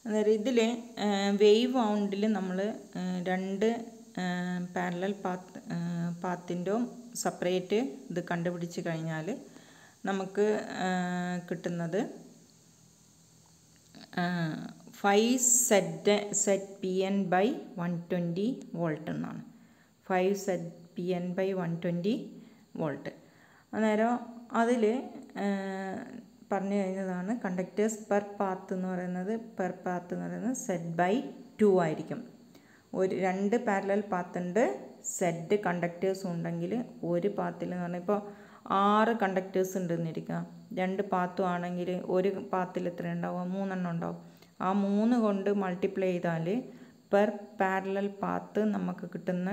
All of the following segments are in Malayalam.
അതായത് ഇതിൽ വേവ് വൗണ്ടിൽ നമ്മൾ രണ്ട് പാരലൽ പാത്തിൻ്റെ സെപ്പറേറ്റ് ഇത് കണ്ടുപിടിച്ച് കഴിഞ്ഞാൽ നമുക്ക് കിട്ടുന്നത് 5 Z P N by 120 volt എന്നാണ്. 5 Z P N by 120 volt. അന്നേരം അതിൽ പറഞ്ഞു കഴിഞ്ഞതാണ് കണ്ടക്ടേഴ്സ് പെർ പാത്ത് എന്ന് പറയുന്നത് സെറ്റ് ബൈ 2 ആയിരിക്കും. രണ്ട് പാരലൽ പാത്തുണ്ട്, സെറ്റ് കണ്ടക്ടേഴ്സും ഉണ്ടെങ്കിൽ ഒരു പാത്തിൽ എന്ന് പറഞ്ഞാൽ ഇപ്പോൾ 6 കണ്ടക്ടേഴ്സ് ഉണ്ടെന്നിരിക്കുക. രണ്ട് പാത്തും ആണെങ്കിൽ ഒരു പാത്തിൽ എത്ര ഉണ്ടാവും? 3 എണ്ണം ഉണ്ടാവും. ആ 3 കൊണ്ട് മൾട്ടിപ്ലൈ ചെയ്താൽ പെർ പാരലൽ പാത്ത് നമുക്ക് കിട്ടുന്ന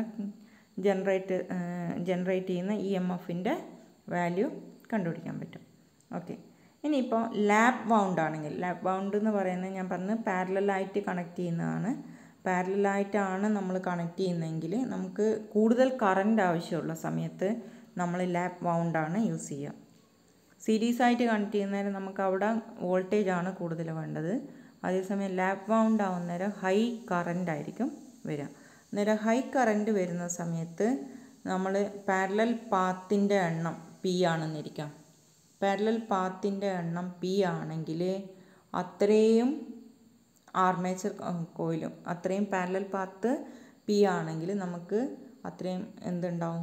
ജനറേറ്റ് ചെയ്യുന്ന ഇ എം എഫിൻ്റെ വാല്യൂ കണ്ടുപിടിക്കാൻ പറ്റും. ഓക്കെ, ഇനിയിപ്പോൾ ലാപ്പ് വൗണ്ട് ആണെങ്കിൽ, ലാപ്പ് വൗണ്ട് എന്ന് പറയുന്നത് ഞാൻ പറഞ്ഞത് പാരലലായിട്ട് കണക്ട് ചെയ്യുന്നതാണ്. പാരലലായിട്ടാണ് നമ്മൾ കണക്ട് ചെയ്യുന്നതെങ്കിൽ നമുക്ക് കൂടുതൽ കറണ്ട് ആവശ്യമുള്ള സമയത്ത് നമ്മൾ ലാപ്പ് വൗണ്ടാണ് യൂസ് ചെയ്യുക. സീരീസ് ആയിട്ട് കണക്ട് ചെയ്യുന്നേരം നമുക്ക് അവിടെ വോൾട്ടേജ് ആണ് കൂടുതൽ വേണ്ടത്. അതേസമയം ലാപ്പ് വൗണ്ട് ആവുന്നേരം ഹൈ കറണ്ട് ആയിരിക്കും വരിക. അന്നേരം ഹൈ കറണ്ട് വരുന്ന സമയത്ത് നമ്മൾ പാരലൽ പാത്തിൻ്റെ എണ്ണം പി ആണെന്നിരിക്കാം. പാരലൽ പാത്തിൻ്റെ എണ്ണം പി ആണെങ്കിൽ അത്രയും ആർമേച്ചർ കോയിലും അത്രയും പാരലൽ പാത്ത് പി ആണെങ്കിൽ നമുക്ക് അത്രയും എന്തുണ്ടാവും?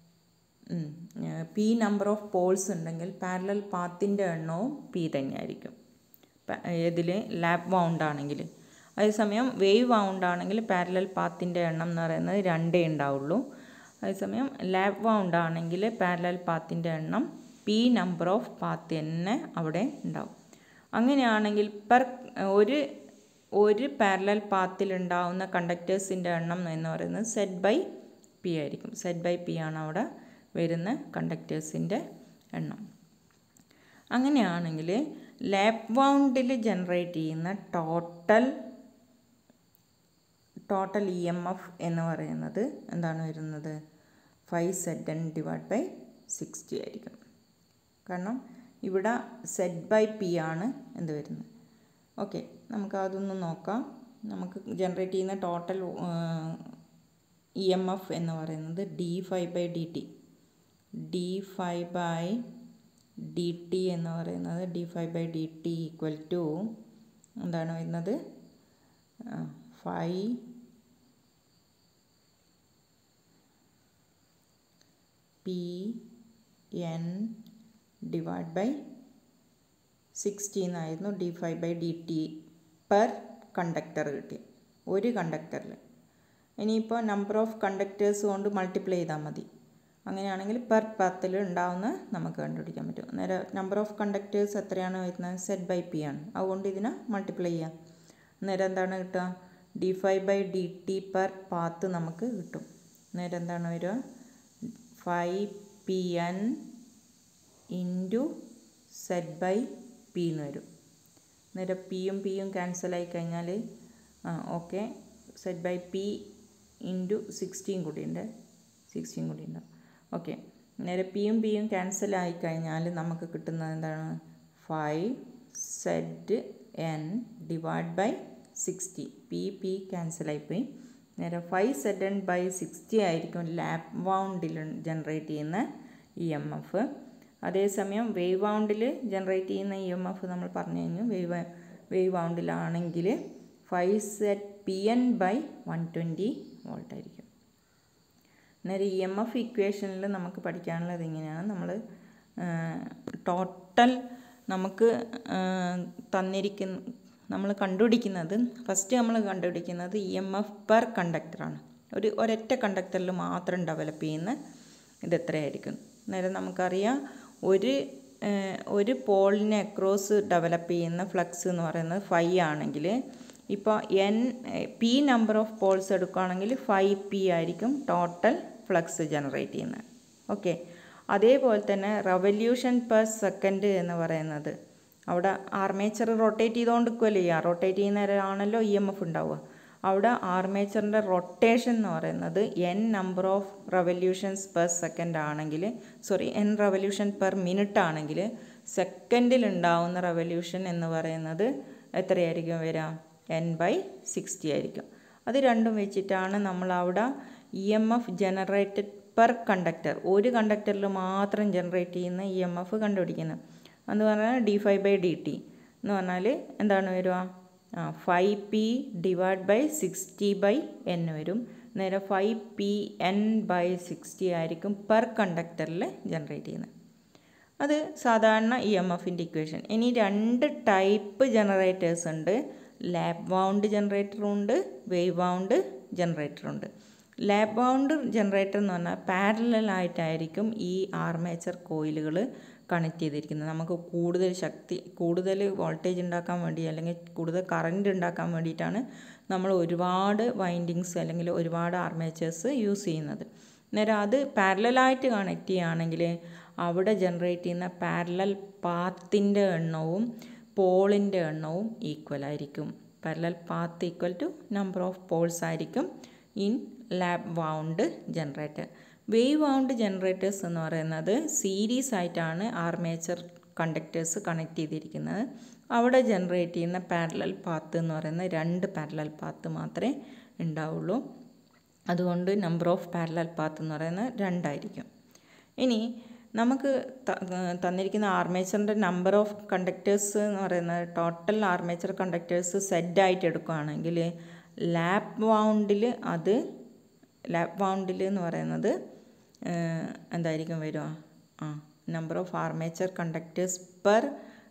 പി നമ്പർ ഓഫ് പോൾസ് ഉണ്ടെങ്കിൽ പാരലൽ പാത്തിൻ്റെ എണ്ണവും പി തന്നെയായിരിക്കും ഇതിൽ ലാപ്പ് വൗണ്ട് ആണെങ്കിൽ. അതേസമയം വേവ് വൗണ്ട് ആണെങ്കിൽ പാരലൽ പാത്തിൻ്റെ എണ്ണം എന്ന് പറയുന്നത് 2 ഉണ്ടാവുള്ളൂ. അതേസമയം ലാപ്പ് വൗണ്ട് ആണെങ്കിൽ പാരലൽ പാത്തിൻ്റെ എണ്ണം പി നമ്പർ ഓഫ് പാത്ത് തന്നെ അവിടെ ഉണ്ടാവും. അങ്ങനെയാണെങ്കിൽ ഒരു പാരലൽ പാത്തിൽ ഉണ്ടാവുന്ന കണ്ടക്ടേഴ്സിൻ്റെ എണ്ണം എന്ന് പറയുന്നത് സെറ്റ് ബൈ പി ആയിരിക്കും. സെറ്റ് ബൈ പി ആണ് അവിടെ വരുന്ന കണ്ടക്ടേഴ്സിൻ്റെ എണ്ണം. അങ്ങനെയാണെങ്കിൽ ലാപ്പ് വൗണ്ടിൽ ജനറേറ്റ് ചെയ്യുന്ന ടോട്ടൽ ഇ എം എഫ് എന്ന് പറയുന്നത് എന്താണ് വരുന്നത്? 5Zn ഡിവൈഡ് ബൈ 60 ആയിരിക്കും. കാരണം ഇവിടെ സെറ്റ് ബൈ പി ആണ് എന്ത് വരുന്നത്. ഓക്കെ, നമുക്ക് അതൊന്ന് നോക്കാം. നമുക്ക് ജനറേറ്റ് ചെയ്യുന്ന ടോട്ടൽ ഇ എം എഫ് എന്ന് പറയുന്നത് d∅dt എന്ന് പറയുന്നത് d∅dt ഈക്വൽ ടു എന്താണ് വരുന്നത്? 5 PN ഡിവൈഡ് ബൈ 60 എന്നായിരുന്നു d∅dt പെർ കണ്ടക്ടർ കിട്ടി, ഒരു കണ്ടക്ടറിൽ. ഇനിയിപ്പോൾ നമ്പർ ഓഫ് കണ്ടക്ടേഴ്സ് കൊണ്ട് മൾട്ടിപ്ലൈ ചെയ്താൽ മതി. അങ്ങനെയാണെങ്കിൽ പെർ പാത്തിൽ ഉണ്ടാവുന്ന നമുക്ക് കണ്ടുപിടിക്കാൻ പറ്റും. അന്നേരം നമ്പർ ഓഫ് കണ്ടക്ടേഴ്സ് എത്രയാണ് വരുന്നത്? സെറ്റ് ബൈ പി ആണ്. അതുകൊണ്ട് ഇതിനെ മൾട്ടിപ്ലൈ ചെയ്യാം. അന്നേരം എന്താണ് കിട്ടുക? d∅dt പെർ പാത്ത് നമുക്ക് കിട്ടും. അന്നേരം എന്താണ് വരിക? 5PN into set by P എന്ന് വരും. അന്നേരം പിയും പിയും ക്യാൻസലായി കഴിഞ്ഞാൽ okay, Z by P into 16 കൂടി ഉണ്ട്. ഓക്കെ, അന്നേരം പിയും പിയും ക്യാൻസലായി കഴിഞ്ഞാൽ നമുക്ക് കിട്ടുന്നത് എന്താണ്? 5Zn divide by 60. പി ക്യാൻസലായിപ്പോയി. നേരെ 5Zn ബൈ 60 ആയിരിക്കും ലാപ്പ് വൗണ്ടിൽ ജനറേറ്റ് ചെയ്യുന്ന ഇ എം എഫ്. അതേസമയം വേവ് വൗണ്ടിൽ ജനറേറ്റ് ചെയ്യുന്ന ഇ എം എഫ് നമ്മൾ പറഞ്ഞു കഴിഞ്ഞു. വേവ് വൗണ്ടിലാണെങ്കിൽ 5ZPN ബൈ 120 വോൾട്ട് ആയിരിക്കും. അന്നേരം ഇ എം എഫ് ഇക്വേഷനിൽ നമുക്ക് പഠിക്കാനുള്ളത് ഇങ്ങനെയാണ്. നമ്മൾ ടോട്ടൽ നമുക്ക് നമ്മൾ കണ്ടുപിടിക്കുന്നത് ഇ എം എഫ് പെർ കണ്ടക്ടറാണ്. ഒരൊറ്റ കണ്ടക്ടറിൽ മാത്രം ഡെവലപ്പ് ചെയ്യുന്ന ഇത് എത്രയായിരിക്കും. അന്നേരം നമുക്കറിയാം ഒരു പോളിനെ അക്രോസ് ഡെവലപ്പ് ചെയ്യുന്ന ഫ്ലക്സ് എന്ന് പറയുന്നത് 5 ആണെങ്കിൽ ഇപ്പോൾ പി നമ്പർ ഓഫ് പോൾസ് എടുക്കുകയാണെങ്കിൽ 5P ആയിരിക്കും ടോട്ടൽ ഫ്ലക്സ് ജനറേറ്റ് ചെയ്യുന്നത്. ഓക്കെ, അതേപോലെ തന്നെ റെവല്യൂഷൻ പെർ സെക്കൻഡ് എന്ന് പറയുന്നത് അവിടെ ആർമേച്ചർ റൊട്ടേറ്റ് ചെയ്തുകൊണ്ടിരിക്കുമല്ലോ ചെയ്യുക. റൊട്ടേറ്റ് ചെയ്യുന്നവരാണല്ലോ ഇ എം എഫ് ഉണ്ടാവുക. അവിടെ ആർമേച്ചറിൻ്റെ റൊട്ടേഷൻ എന്ന് പറയുന്നത് number of revolutions per second ആണെങ്കിൽ റെവല്യൂഷൻ പെർ മിനിറ്റ് ആണെങ്കിൽ സെക്കൻഡിൽ ഉണ്ടാവുന്ന റെവല്യൂഷൻ എന്ന് പറയുന്നത് എത്രയായിരിക്കും വരിക? n/60 ആയിരിക്കും. അത് രണ്ടും വെച്ചിട്ടാണ് നമ്മൾ അവിടെ EMF ജനറേറ്റഡ് പെർ കണ്ടക്ടർ, ഒരു കണ്ടക്ടറിൽ മാത്രം ജനറേറ്റ് ചെയ്യുന്ന EMF കണ്ടുപിടിക്കുന്നത്. എന്ന് പറഞ്ഞാൽ d∅/dt എന്ന് പറഞ്ഞാൽ എന്താണ് വരിക? 5p / 60/n വരും. നേരെ 5pn/60 ആയിരിക്കും പെർ കണ്ടക്ടറിൽ ജനറേറ്റ് ചെയ്യുന്നത്. അത് സാധാരണ EMFൻ്റെ ഇക്വേഷൻ. ഇനി രണ്ട് ടൈപ്പ് ജനറേറ്റേഴ്സ് ഉണ്ട്. ലാപ്പ് വൗണ്ട് ജനറേറ്ററും ഉണ്ട്, വേവ് വൗണ്ട് ജനറേറ്ററും ഉണ്ട്. ലാപ്പ് വൗണ്ട് ജനറേറ്റർ എന്ന് പറഞ്ഞാൽ പാരലലായിട്ടായിരിക്കും ഈ ആർമേച്ചർ കോയിലുകൾ കണക്ട് ചെയ്തിരിക്കുന്നത്. നമുക്ക് കൂടുതൽ ശക്തി, കൂടുതൽ വോൾട്ടേജ് ഉണ്ടാക്കാൻ വേണ്ടി അല്ലെങ്കിൽ കൂടുതൽ കറണ്ട് ഉണ്ടാക്കാൻ വേണ്ടിയിട്ടാണ് നമ്മൾ ഒരുപാട് വൈൻഡിങ്സ് അല്ലെങ്കിൽ ഒരുപാട് ആർമേച്ചേഴ്സ് യൂസ് ചെയ്യുന്നത്. നേരം അത് പാരലലായിട്ട് കണക്ട് ചെയ്യുകയാണെങ്കിൽ അവിടെ ജനറേറ്റ് ചെയ്യുന്ന പാരലൽ പാത്തിൻ്റെ എണ്ണവും പോളിൻ്റെ എണ്ണവും ഈക്വൽ ആയിരിക്കും. Parallel path equal to number of poles ആയിരിക്കും in lap wound generator. Wave wound generators എന്ന് പറയുന്നത് സീരീസ് ആയിട്ടാണ് ആർമേച്ചർ കണ്ടക്ടേഴ്സ് കണക്ട് ചെയ്തിരിക്കുന്നത്. അവിടെ ജനറേറ്റ് ചെയ്യുന്ന പാരലൽ പാത്ത് എന്ന് പറയുന്നത് 2 പാരലൽ പാത്ത് മാത്രമേ ഉണ്ടാവുള്ളൂ. അതുകൊണ്ട് നമ്പർ ഓഫ് പാരലൽ പാത്ത് എന്ന് പറയുന്നത് 2 ആയിരിക്കും. ഇനി നമുക്ക് തന്നിരിക്കുന്ന ആർമേച്ചറിൻ്റെ നമ്പർ ഓഫ് കണ്ടക്ടേഴ്സ് എന്ന് പറയുന്നത് ടോട്ടൽ ആർമേച്ചർ കണ്ടക്ടേഴ്സ് സെറ്റ് ആയിട്ട് എടുക്കുകയാണെങ്കിൽ ലാപ്പ് വൗണ്ടിൽ എന്ന് പറയുന്നത് എന്തായിരിക്കും വരിക? Number of armature conductors per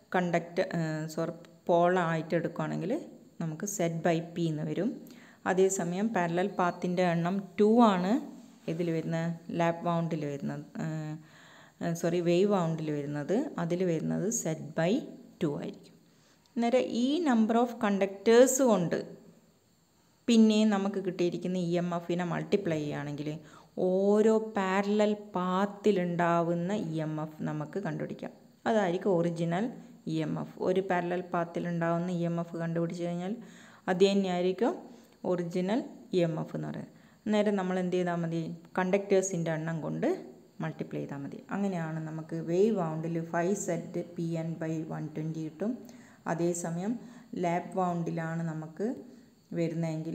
പോളായിട്ട് എടുക്കുകയാണെങ്കിൽ നമുക്ക് Z/P എന്ന് വരും. അതേസമയം പാരലൽ പാത്തിൻ്റെ എണ്ണം 2 ആണ് ഇതിൽ വരുന്നത്, ലാപ്പ് വൗണ്ടിൽ വരുന്നത്, വേവ് വൗണ്ടിൽ വരുന്നത്. അതിൽ വരുന്നത് Z/2 ആയിരിക്കും. അന്നേരം ഈ നമ്പർ ഓഫ് കണ്ടക്ടേഴ്സ് കൊണ്ട് പിന്നെ നമുക്ക് കിട്ടിയിരിക്കുന്ന EMFനെ മൾട്ടിപ്ലൈ ചെയ്യുകയാണെങ്കിൽ ഓരോ പാരലൽ പാത്തിലുണ്ടാവുന്ന EMF നമുക്ക് കണ്ടുപിടിക്കാം. അതായിരിക്കും ഒറിജിനൽ EMF. ഒരു പാരലൽ പാത്തിലുണ്ടാവുന്ന EMF കണ്ടുപിടിച്ച് കഴിഞ്ഞാൽ അത് തന്നെയായിരിക്കും ഒറിജിനൽ EMF എന്ന് പറയുന്നത്. അന്നേരം നമ്മൾ എന്ത് ചെയ്താൽ മതി? കണ്ടക്ടേഴ്സിൻ്റെ എണ്ണം കൊണ്ട് മൾട്ടിപ്ലൈ ചെയ്താൽ മതി. അങ്ങനെയാണ് നമുക്ക് വേവ് വൗണ്ടിൽ 5Z/Pn/120 കിട്ടും. അതേസമയം ലാപ്പ് വൗണ്ടിലാണ് നമുക്ക് വരുന്നതെങ്കിൽ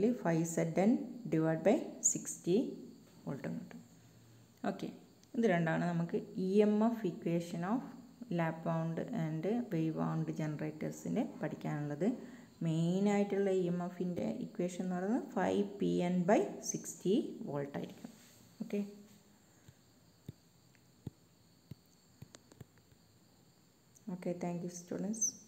5Zn/60 വോൾട്ടും കിട്ടും. ഓക്കെ, ഇത് രണ്ടാണ് നമുക്ക് EMF equation of lap wound and wave wound ജനറേറ്റേഴ്സിൻ്റെ പഠിക്കാനുള്ളത്. മെയിനായിട്ടുള്ള EMFൻ്റെ ഇക്വേഷൻ എന്ന് പറയുന്നത് 5pn/60 വോൾട്ട് ആയിരിക്കും. Okay, thank you students.